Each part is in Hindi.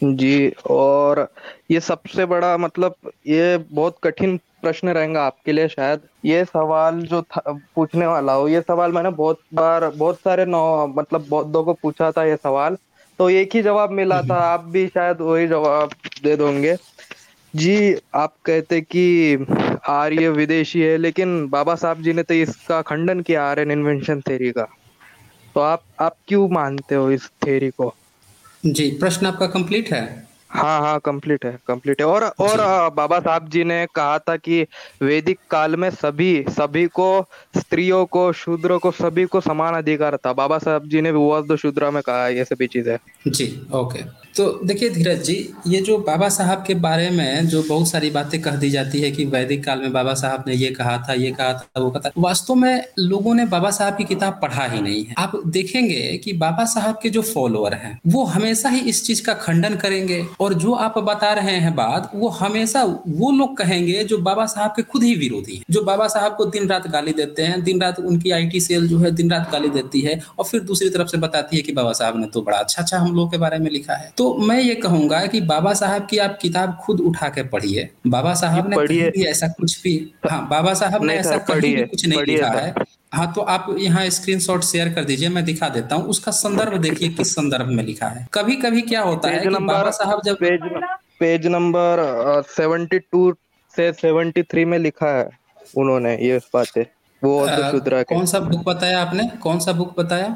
जी। और ये सबसे बड़ा मतलब ये बहुत कठिन प्रश्न रहेगा आपके लिए शायद। ये सवाल जो था पूछने वाला हो, ये सवाल मैंने बहुत बार बहुत सारे नौ मतलब बौद्धों को पूछा था ये सवाल। तो एक ही जवाब मिला था, आप भी शायद वही जवाब दे दोगे। जी। आप कहते कि आर्य विदेशी है, लेकिन बाबा साहब जी ने तो इसका खंडन किया आर्यन इन्वेंशन थ्योरी का। तो आप क्यों मानते हो इस थ्योरी को? जी, प्रश्न आपका कंप्लीट है? हाँ हाँ, कंप्लीट है, कंप्लीट है। और जी। बाबा साहब जी ने कहा था कि वैदिक काल में सभी सभी को, स्त्रियों को, शूद्रों को, सभी को समान अधिकार था। बाबा साहब जी ने विवाद शूद्रा में कहा है ये सभी चीजें। जी, ओके। तो देखिए धीरज जी, ये जो बाबा साहब के बारे में जो बहुत सारी बातें कह दी जाती है कि वैदिक काल में बाबा साहब ने ये कहा था, ये कहा था, वो कहा था। वास्तव में लोगों ने बाबा साहब की किताब पढ़ा ही नहीं है। आप देखेंगे कि बाबा साहब के जो फॉलोअर हैं, वो हमेशा ही इस चीज़ का खंडन करेंगे और जो आप बता रहे हैं बात, वो हमेशा वो लोग कहेंगे जो बाबा साहब के खुद ही विरोधी हैं, जो बाबा साहब को दिन-रात गाली देते हैं, दिन-रात उनकी आईटी सेल जो है दिन-रात गाली देती है और फिर दूसरी तरफ से बताती है कि बाबा साहब ने तो बड़ा अच्छा-अच्छा हम लोग के बारे में लिखा है। तो मैं ये कहूँगा कि बाबा साहब की आप किताब खुद उठा के पढ़िए। बाबा जी साहब ने कहीं पढ़िए। भी ऐसा कुछ भी हाँ, बाबा साहब ने नहीं ऐसा सर, कहीं भी पढ़िए। कुछ नहीं पढ़िए लिखा सर। है। हाँ, तो आप यहाँ स्क्रीनशॉट शेयर कर दीजिए, मैं दिखा देता हूँ। उसका संदर्भ देखिए किस संदर्भ में लिखा है। कभी-कभी क्या होता पेज है कि नंबर बाबा साहब जब पेज पेज नंबर 72 से 73 में लिखा है उन्होंने ये बातें। वो अ, और शूद्रा के। कौन-सा बुक बताया आपने? कौन-सा बुक बताया?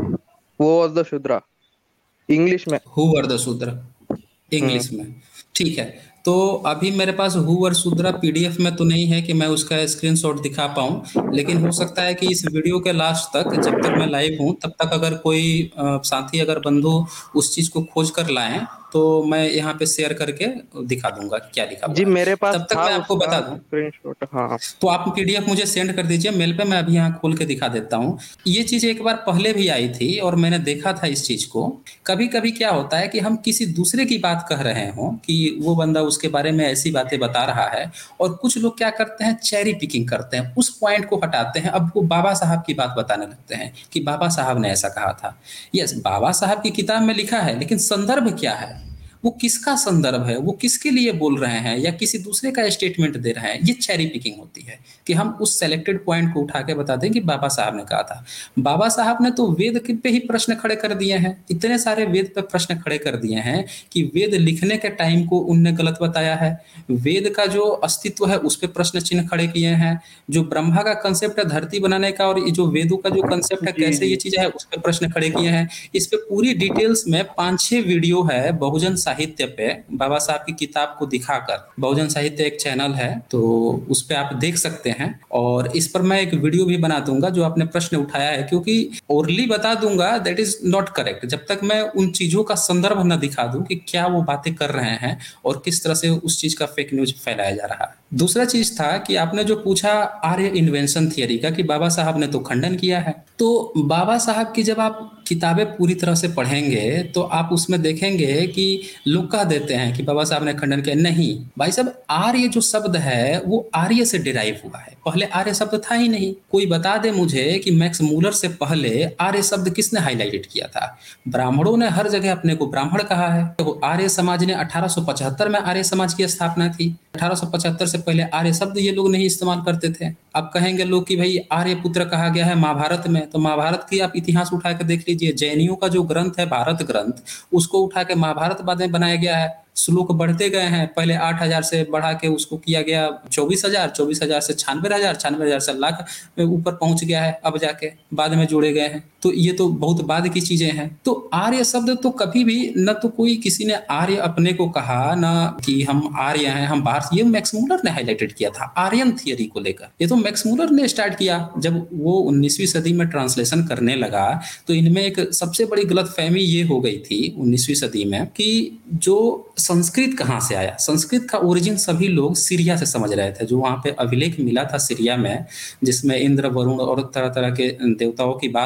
वो और शूद्रा, इंग्लिश में। हू वर द शूद्र, हम्म। इंग्लिश में। ठीक है। तो अभी मेरे पास हू वर शूद्रा पीडीएफ में तो नहीं है कि मैं उसका स्क्रीनशॉट दिखा पाऊँ, लेकिन हो सकता है कि इस वीडियो के लास्ट तक, जब तक मैं लाइव हूँ, तब तक अगर कोई साथी, अगर बंधु उस चीज़ को खोज कर लाएँ, तो मैं यहाँ पे शेयर करके दिखा दूँगा कि क्या लिखा जी हुआ है। मेरे पास तब तक था मैं आपको उसका बता दूँ। स्क्रीनशॉट। हाँ। तो आप पीडीएफ मुझे सेंड कर दीजिए मेल पे, मैं अभी यहाँ खोल के दिखा देता हूँ। ये चीज़ एक बार पहले भी आई थी और मैंने देखा था इस चीज़ को। कभी-कभी क्या होता है कि हम किसी दूसरे की बात कह रहे हों कि वो बंदा उसके बारे में ऐसी बातें बता रहा है और कुछ लोग क्या करते हैं, चेरी पिकिंग करते हैं, उस पॉइंट को हटाते हैं, अब वो बाबा साहब की बात बताने लगते हैं कि बाबा साहब ने ऐसा कहा था। यस, बाबा साहब की किताब में लिखा है, लेकिन संदर्भ क्या है? वो किसका संदर्भ है, वो किसके लिए बोल रहे हैं या किसी दूसरे का स्टेटमेंट दे रहे हैं, ये चेरी पिकिंग होती है कि हम उस सेलेक्टेड पॉइंट को उठा के बता दें कि बाबा साहब ने कहा था। बाबा साहब ने तो वेद पे ही प्रश्न खड़े कर दिए हैं, इतने सारे वेद पे प्रश्न खड़े कर दिए हैं कि वेद लिखने के टाइम को उनने गलत बताया है, वेद का जो अस्तित्व है उस पर प्रश्न चिन्ह खड़े किए हैं, जो ब्रह्मा का कंसेप्ट है धरती बनाने का और ये जो वेदों का जो कंसेप्ट है जी कैसे जी। ये चीज़ है उस पर प्रश्न खड़े किए हैं। इस पे पूरी डिटेल्स में 5-6 वीडियो है बहुजन साहित्य पे, बाबा साहब की किताब को दिखाकर। बहुजन साहित्य एक चैनल है, तो उस पे आप देख सकते हैं और इस पर मैं एक वीडियो भी बना दूंगा जो आपने प्रश्न उठाया है, क्योंकि ओरली बता दूंगा दैट इज नॉट करेक्ट जब तक मैं उन चीज़ों का संदर्भ न दिखा दूं कि क्या वो बातें कर रहे हैं और किस तरह से उस चीज़ का फेक न्यूज फैलाया जा रहा है। दूसरा चीज़ था कि आपने जो पूछा आर्य इन्वेंशन थियरी का कि बाबा साहब ने तो खंडन किया है, तो बाबा साहब की जब आप किताबें पूरी तरह से पढ़ेंगे तो आप उसमें देखेंगे कि लोग कह देते हैं कि बाबा साहब ने खंडन किया। नहीं भाई साहब, आर्य जो शब्द है वो आर्य से डिराइव हुआ है, पहले आर्य शब्द था ही नहीं। कोई बता दे मुझे कि मैक्स मूलर से पहले आर्य शब्द किसने हाईलाइटेड किया था? ब्राह्मणों ने हर जगह अपने को ब्राह्मण कहा है। तो आर्य समाज ने 1875 में आर्य समाज की स्थापना थी। 1875 से पहले आर्य शब्द ये लोग नहीं इस्तेमाल करते थे। अब कहेंगे लोग कि भाई आर्य पुत्र कहा गया है महाभारत में, तो महाभारत की आप इतिहास उठा के देख लीजिए। जैनियों का जो ग्रंथ है भारत ग्रंथ, उसको उठा के महाभारत बाद में बनाया गया है। श्लोक बढ़ते गए हैं, पहले 8,000 से बढ़ा के उसको किया गया 24,000, 24,000 से 96,000, 96,000 से लाख में ऊपर पहुंच गया है, अब जाके बाद में जोड़े गए हैं। तो ये तो बहुत बाद की चीजें हैं। तो आर्य शब्द तो कभी भी न तो कोई किसी ने आर्य अपने को कहा, ना कि हम आर्य हैं, हम बाहर से। ये मैक्स मूलर ने हाईलाइटेड किया था आर्यन थियरी को लेकर। ये तो मैक्स मूलर ने स्टार्ट किया जब वो 19वीं सदी में ट्रांसलेशन करने लगा। तो इनमें एक सबसे बड़ी गलतफहमी ये हो गई थी 19वीं सदी में कि जो संस्कृत कहाँ से आया, संस्कृत का ओरिजिन सभी लोग सीरिया से समझ रहे थे। जो वहाँ पे अभिलेख मिला था सीरिया में, जिसमें इंद्र, वरुण और तरह तरह के देवताओं की बात हुई थी,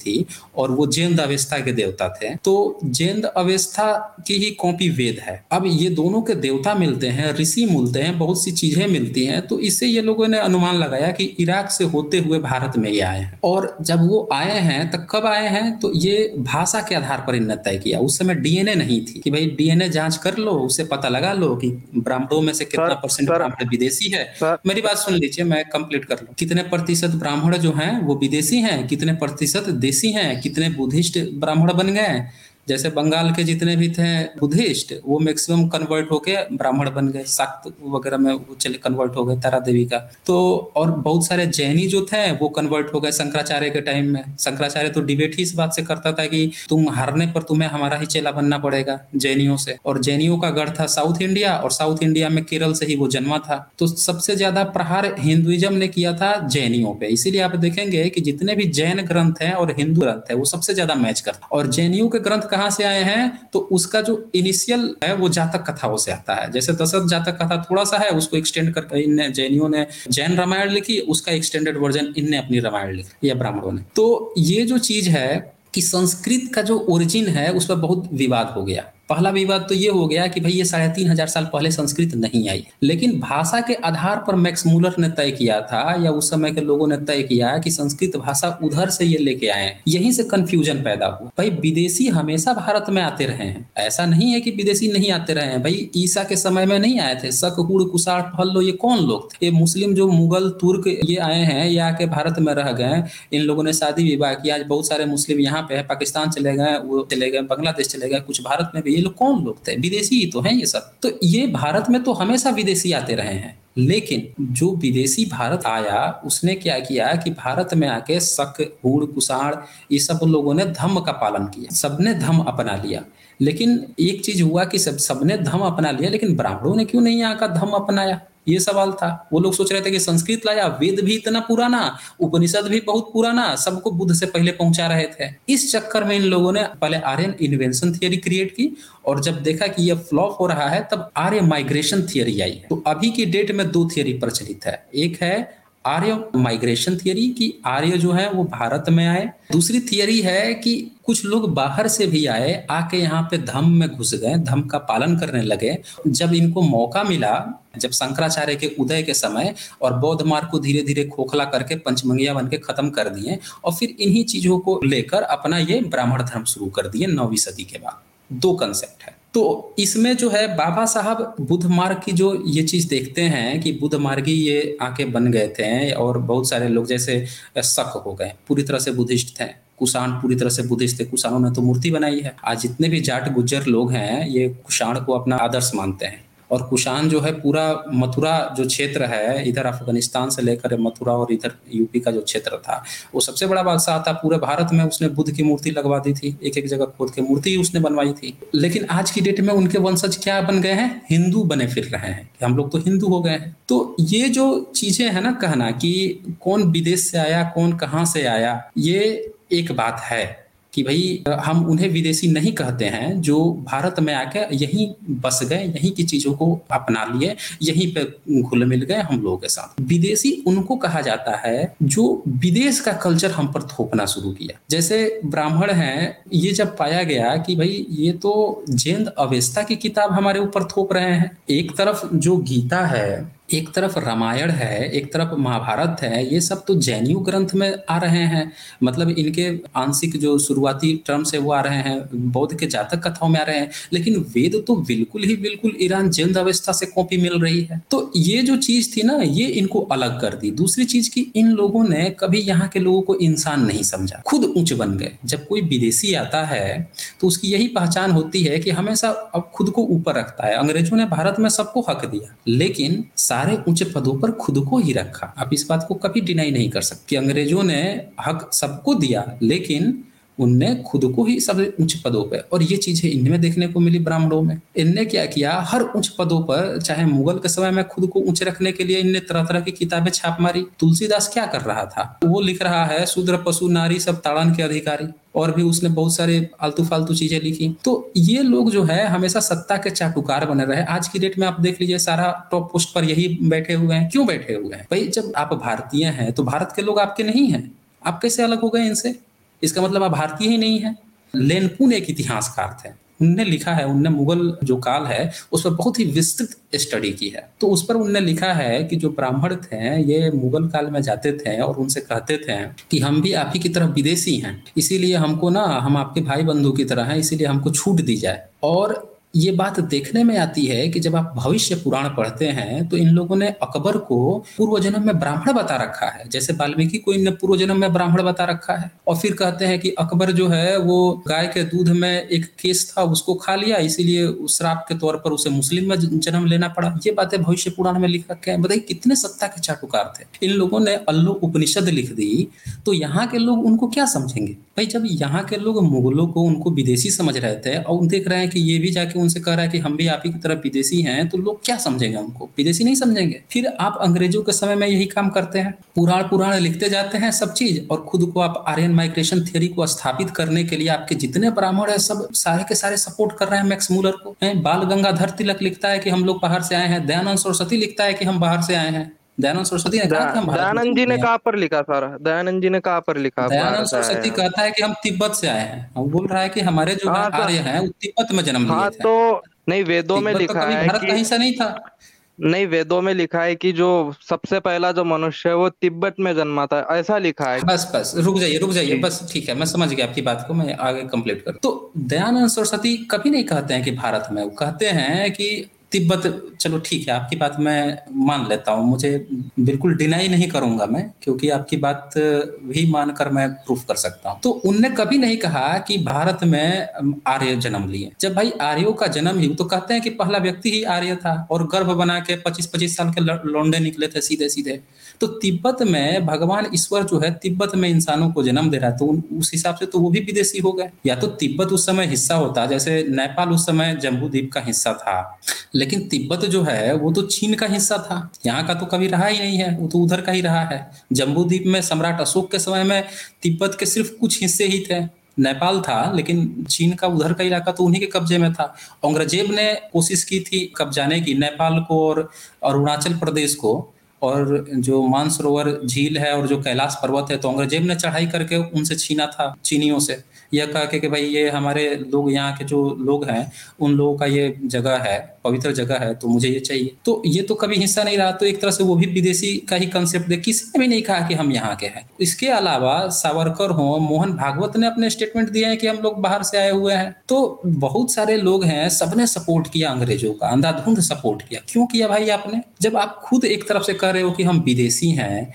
थी और वो जैन अवेस्ता के देवता थे। तो जैन अवेस्ता की ही कॉपी वेद है। अब ये दोनों के देवता मिलते हैं, ऋषि मिलते हैं, बहुत सी चीजें मिलती हैं, तो इससे ये लोगों ने अनुमान लगाया कि इराक से होते हुए भारत में ये आए हैं। और जब वो आए हैं तो कब आए हैं, तो ये भाषा के आधार पर इन्होंने तय किया। उस समय डीएनए नहीं थी कि भाई डीएनए जांच कर लो, उससे पता लगा लो कि ब्राह्मणों में से कितना सर परसेंट सर ब्राह्मण विदेशी है। सर मेरी बात सुन लीजिए, मैं कंप्लीट कर लूं। कितने प्रतिशत ब्राह्मण जो हैं वो विदेशी हैं, कितने प्रतिशत देशी हैं, कितने बुद्धिस्ट ब्राह्मण बन गए। जैसे बंगाल के जितने भी थे बुद्धिस्ट, वो मैक्सिमम कन्वर्ट होके ब्राह्मण बन गए, शाक्त वगैरह में वो चले कन्वर्ट हो गए तारा देवी का। तो और बहुत सारे जैनी जो थे वो कन्वर्ट हो गए शंकराचार्य के टाइम में। शंकराचार्य तो डिबेट ही इस बात से करता था कि तुम हारने पर तुम्हें हमारा ही चेला बनना पड़ेगा जैनियों से। और जैनियों का गढ़ था साउथ इंडिया, और साउथ इंडिया में केरल से ही वो जन्मा था। तो सबसे ज्यादा प्रहार हिंदुइज्म ने किया था जैनियों पे। इसीलिए आप देखेंगे कि जितने भी जैन ग्रंथ हैं और हिंदू ग्रंथ है वो सबसे ज्यादा मैच करते हैं। और जैनियों के ग्रंथ कहाँ से आए हैं, तो उसका जो इनिशियल है वो जातक कथाओं से आता है। जैसे दशरथ जातक कथा थोड़ा सा है, उसको एक्सटेंड करके इनने जैनियों ने जैन रामायण लिखी, उसका एक्सटेंडेड वर्जन इनने अपनी रामायण लिखी, या ब्राह्मणों ने। तो ये जो चीज है कि संस्कृत का जो ओरिजिन है उस पर बहुत विवाद हो गया। पहला विवाद तो ये हो गया कि भाई ये 3,500 साल पहले संस्कृत नहीं आई, लेकिन भाषा के आधार पर मैक्स मूलर ने तय किया था, या उस समय के लोगों ने तय किया कि संस्कृत भाषा उधर से ये लेके आए हैं। यहीं से कंफ्यूजन पैदा हुआ। भाई विदेशी हमेशा भारत में आते रहे हैं, ऐसा नहीं है कि विदेशी नहीं आते रहे हैं। भाई ईसा के समय में नहीं आए थे शक, हुड़, कुषाण, पल्लो, ये कौन लोग थे? ये मुस्लिम जो मुगल तुर्क ये आए हैं, ये आके भारत में रह गए, इन लोगों ने शादी विवाह किया। आज बहुत सारे मुस्लिम यहाँ पे है, पाकिस्तान चले गए, वो चले गए, बांग्लादेश चले गए, कुछ भारत में भी। ये लोग कौन लोग थे? विदेशी ही तो हैं ये सब। तो ये भारत में तो हमेशा विदेशी आते रहे हैं, लेकिन जो विदेशी भारत आया उसने क्या किया कि भारत में आके शक, हुड़, कुषाण, ये सब लोगों ने धम्म का पालन किया, सबने धम्म अपना लिया। लेकिन एक चीज हुआ कि सबने धम्म अपना लिया, लेकिन ब्राह्मणों ने क्यों नहीं आकर धम्म अपनाया, ये सवाल था। वो लोग सोच रहे थे कि संस्कृत लाया, वेद भी इतना पुराना, उपनिषद भी बहुत पुराना, सबको बुद्ध से पहले पहुंचा रहे थे। इस चक्कर में इन लोगों ने पहले आर्यन इन्वेंशन थियरी क्रिएट की, और जब देखा कि ये फ्लॉप हो रहा है तब आर्य माइग्रेशन थियरी आई है। तो अभी की डेट में दो थियरी प्रचलित है। एक है आर्य माइग्रेशन थियरी कि आर्य जो है वो भारत में आए। दूसरी थियरी है कि कुछ लोग बाहर से भी आए, आके यहाँ पे धम्म में घुस गए, धम्म का पालन करने लगे। जब इनको मौका मिला, जब शंकराचार्य के उदय के समय, और बौद्ध मार्ग को धीरे धीरे खोखला करके पंचमंगिया बन के खत्म कर दिए, और फिर इन्हीं चीजों को लेकर अपना ये ब्राह्मण धर्म शुरू कर दिए 9वीं सदी के बाद। दो कंसेप्ट है। तो इसमें जो है बाबा साहब बुद्ध मार्ग की जो ये चीज देखते हैं कि बुद्ध मार्गी ये आके बन गए थे, और बहुत सारे लोग जैसे शक हो गए, पूरी तरह से बुद्धिस्ट थे। कुषाण पूरी तरह से बुद्धिस्ट थे, कुषाणों ने तो मूर्ति बनाई है। आज जितने भी जाट गुज्जर लोग हैं ये कुषाण को अपना आदर्श मानते हैं। और कुषाण जो है पूरा मथुरा जो क्षेत्र है, इधर अफगानिस्तान से लेकर मथुरा और इधर यूपी का जो क्षेत्र था, वो सबसे बड़ा बादशाह था पूरे भारत में। उसने बुद्ध की मूर्ति लगवा दी थी, एक एक जगह खोद के मूर्ति उसने बनवाई थी। लेकिन आज की डेट में उनके वंशज क्या बन गए हैं? हिंदू बने फिर रहे हैं कि हम लोग तो हिंदू हो गए हैं। तो ये जो चीजें है ना, कहना कि कौन विदेश से आया, कौन कहाँ से आया, ये एक बात है कि भाई हम उन्हें विदेशी नहीं कहते हैं जो भारत में आके यहीं बस गए, यहीं की चीजों को अपना लिए, यहीं पे घुल मिल गए हम लोगों के साथ। विदेशी उनको कहा जाता है जो विदेश का कल्चर हम पर थोपना शुरू किया। जैसे ब्राह्मण हैं, ये जब पाया गया कि भाई ये तो जैन अवेस्ता की किताब हमारे ऊपर थोप रहे हैं। एक तरफ जो गीता है, एक तरफ रामायण है, एक तरफ महाभारत है, ये सब तो जैनियों ग्रंथ में आ रहे हैं। मतलब इनके आंशिक जो शुरुआती टर्म्स है वो आ रहे हैं, बौद्ध के जातक कथाओं में आ रहे हैं। लेकिन वेद तो बिल्कुल ईरान जैन अवस्था से कॉपी मिल रही है। तो ये जो चीज थी ना, ये इनको अलग कर दी। दूसरी चीज की इन लोगों ने कभी यहाँ के लोगों को इंसान नहीं समझा, खुद ऊंच बन गए। जब कोई विदेशी आता है तो उसकी यही पहचान होती है कि हमेशा अब खुद को ऊपर रखता है। अंग्रेजों ने भारत में सबको हक दिया, लेकिन सारे ऊंचे पदों पर खुद को ही रखा। आप इस बात को कभी डिनाई नहीं कर सकते कि अंग्रेजों ने हक सबको दिया, लेकिन उनने खुद को ही सब उच्च पदों पे। और ये चीजें इनमें देखने को मिली ब्राह्मणों में। इनने क्या किया, हर उच्च पदों पर, चाहे मुगल के समय में खुद को ऊंचे रखने के लिए इनने तरह तरह की किताबें छाप मारी। तुलसीदास क्या कर रहा था, वो लिख रहा है शूद्र पशु नारी सब ताड़न के अधिकारी, और भी उसने बहुत सारे आलतू फालतू चीजें लिखी। तो ये लोग जो है हमेशा सत्ता के चाटुकार बने रहे। आज की डेट में आप देख लीजिए, सारा टॉप पोस्ट पर यही बैठे हुए हैं। क्यों बैठे हुए हैं भाई? जब आप भारतीय हैं तो भारत के लोग आपके नहीं हैं, आप कैसे अलग हो गए इनसे? इसका मतलब आप भारतीय ही नहीं है। लेनपुन एक इतिहासकार थे, उनने लिखा है, उनने मुगल जो काल है उस पर बहुत ही विस्तृत स्टडी की है। तो उस पर उनने लिखा है कि जो ब्राह्मण थे ये मुगल काल में जाते थे और उनसे कहते थे कि हम भी आप ही की तरह विदेशी हैं, इसीलिए हमको ना, हम आपके भाई बंधु की तरह हैं, इसीलिए हमको छूट दी जाए। और ये बात देखने में आती है कि जब आप भविष्य पुराण पढ़ते हैं तो इन लोगों ने अकबर को पूर्व जन्म में ब्राह्मण बता रखा है, जैसे वाल्मीकि को इनने पूर्व जन्म में ब्राह्मण बता रखा है। और फिर कहते हैं कि अकबर जो है वो गाय के दूध में एक केस था उसको खा लिया, इसीलिए उस श्राप के तौर पर उसे मुस्लिम में जन्म लेना पड़ा। ये बातें भविष्य पुराण में लिख रखे हैं। बताइए कितने सत्ता के चाटुकार थे। इन लोगों ने अल्लू उपनिषद लिख दी, तो यहाँ के लोग उनको क्या समझेंगे भाई? जब यहाँ के लोग मुगलों को उनको विदेशी समझ रहे थे और देख रहे हैं कि ये भी जाके उनसे कह रहा है कि हम भी आप ही की तरफ विदेशी हैं, तो लोग क्या समझेंगे? उनको विदेशी नहीं समझेंगे। फिर आप अंग्रेजों के समय में यही काम करते हैं, पुराण पुराण लिखते जाते हैं सब चीज, और खुद को आप आर्यन माइग्रेशन थ्योरी को स्थापित करने के लिए आपके जितने ब्राह्मण है सब सारे के सारे सपोर्ट कर रहे हैं मैक्स मूलर को। बाल गंगाधर तिलक लिखता है कि हम लोग बाहर से आए हैं, दयानंद सरस्वती लिखता है कि हम बाहर से आए हैं। दयानंद सरस्वती ने कहा कि हम भारत में दयानंद जी जन्मे ने हैं। कहाँ पर लिखा सर? दयानंद जी ने कहाँ पर लिखा आप बाहर दयानंद से आए सरस्वती हैं? कहता है कि हम तिब्बत से आए हैं। वो बोल रहा है कि हमारे जो है हाँ सर। आर्य हैं वो तिब्बत में जन्म लिए हाँ थे। तो नहीं, वेदों में तिब्बत तो लिखा कभी है भारत कि, कहीं से नहीं था। नहीं वेदों में लिखा है कि जो सबसे पहला जो मनुष्य है वो तिब्बत में जन्मा था, ऐसा लिखा है। बस बस रुक जाइए जी। बस, ठीक है, मैं समझ गया आपकी बात को, मैं आगे कंप्लीट करूँ। तो दयानंद सरस्वती कभी नहीं कहते हैं कि भारत में, वो कहते हैं कि तिब्बत। चलो ठीक है, आपकी बात मैं मान लेता हूँ, मुझे बिल्कुल डिनाई नहीं करूंगा मैं, क्योंकि आपकी बात भी मानकर मैं प्रूफ कर सकता हूँ। तो उनने कभी नहीं कहा कि भारत में आर्य जन्म लिए। जब भाई आर्यों का जन्म ही, तो कहते हैं कि पहला व्यक्ति ही आर्य था और गर्भ बना के 25-25 साल के लौंडे निकले थे सीधे सीधे। तो तिब्बत में भगवान ईश्वर जो है तिब्बत में इंसानों को जन्म दे रहा है, तो उस हिसाब से तो वो भी विदेशी हो गए। या तो तिब्बत उस समय हिस्सा होता, जैसे नेपाल उस समय जम्बू द्वीप का हिस्सा था, लेकिन तिब्बत जो है वो तो चीन का हिस्सा था, यहाँ का तो कभी रहा ही नहीं है, वो तो उधर का ही रहा है। जम्बू द्वीप में सम्राट अशोक के समय में तिब्बत के सिर्फ कुछ हिस्से ही थे, नेपाल था, लेकिन चीन का उधर का इलाका तो उन्हीं के कब्जे में था। औरंगजेब ने कोशिश की थी कब्जाने की, नेपाल को और अरुणाचल प्रदेश को, और जो मानसरोवर झील है और जो कैलाश पर्वत है, तो औरंगजेब ने चढ़ाई करके उनसे छीना था, चीनियों से, यह कह के कि भाई ये हमारे लोग, यहाँ के जो लोग हैं उन लोगों का ये जगह है, पवित्र जगह है, तो मुझे ये चाहिए। तो ये तो कभी हिस्सा नहीं रहा, तो एक तरह से वो भी विदेशी का ही कंसेप्ट दे, किसी ने भी नहीं कहा कि हम यहाँ के हैं। इसके अलावा सावरकर हो, मोहन भागवत ने अपने स्टेटमेंट दिए हैं कि हम लोग बाहर से आए हुए हैं। तो बहुत सारे लोग हैं, सबने सपोर्ट किया अंग्रेजों का, अंधाधुंध सपोर्ट किया। क्यों किया भाई आपने? जब आप खुद एक तरफ से कह रहे हो कि हम विदेशी हैं।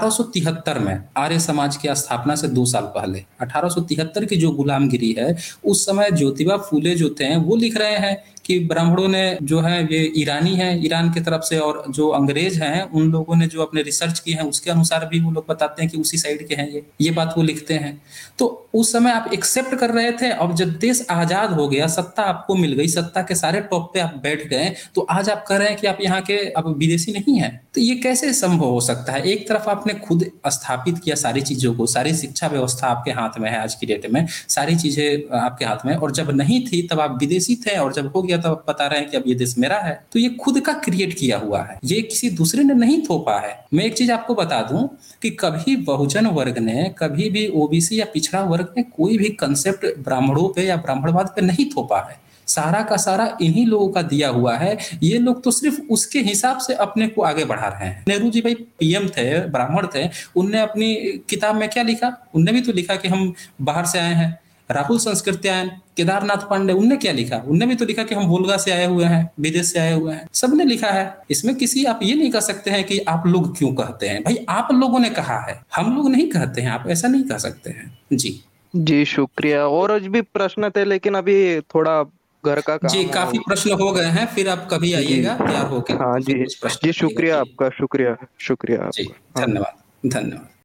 1873 में आर्य समाज की स्थापना से 2 साल पहले 1873 की जो गुलामगिरी है, उस समय ज्योतिबा फूले जो थे वो लिख रहे हैं कि ब्राह्मणों ने जो है ये ईरानी है, ईरान की तरफ से, और जो अंग्रेज हैं उन लोगों ने जो अपने रिसर्च की है उसके अनुसार भी वो लोग बताते हैं कि उसी साइड के हैं ये बात वो लिखते हैं। तो उस समय आप एक्सेप्ट कर रहे थे, अब जब देश आजाद हो गया, सत्ता आपको मिल गई, सत्ता के सारे टॉप पे आप बैठ गए, तो आज आप कह रहे हैं कि आप यहाँ के अब विदेशी नहीं है। तो ये कैसे संभव हो सकता है? एक तरफ आपने खुद स्थापित किया सारी चीजों को, सारी शिक्षा व्यवस्था आपके हाथ में है, आज की डेट में सारी चीजें आपके हाथ में, और जब नहीं थी तब आप विदेशी थे, और जब हो गया तब आप बता रहे हैं कि अब ये देश मेरा है। तो ये खुद का क्रिएट किया हुआ है, ये किसी दूसरे ने नहीं थोपा है। मैं एक चीज आपको बता दूं कि कभी बहुजन वर्ग ने, कभी भी ओबीसी या पिछड़ा वर्ग ने कोई भी कंसेप्ट ब्राह्मणों पे या ब्राह्मणवाद पे नहीं थोपा है। सारा का सारा इन्हीं लोगों का दिया हुआ है। ये लोग तो सिर्फ उसके हिसाब से अपने को आगे बढ़ा रहे हैं। नेहरू जी भाई पीएम थे, ब्राह्मण थे, उनने अपनी किताब में क्या लिखा? उनने भी तो लिखा कि हम बाहर से आए हैं। राहुल संस्कृत्यायन, केदारनाथ पांडे, उनने क्या लिखा? उनने भी तो लिखा कि हम वोल्गा से आए हुए हैं, विदेश से आए हुए हैं। सबने लिखा है। इसमें किसी, आप ये नहीं कह सकते हैं कि आप लोग क्यों कहते हैं। भाई आप लोगों ने कहा है, हम लोग नहीं कहते हैं, आप ऐसा नहीं कह सकते हैं। जी जी शुक्रिया। और आज भी प्रश्न थे लेकिन अभी थोड़ा घर का जी, काम है काफी प्रश्न हो गए हैं, फिर आप कभी जी। आइएगा तैयार होके, हाँ फिर जी। कुछ प्रश्न जी करिएगा। शुक्रिया जी आपका, शुक्रिया, शुक्रिया जी, आपका। हाँ। धन्यवाद धन्यवाद।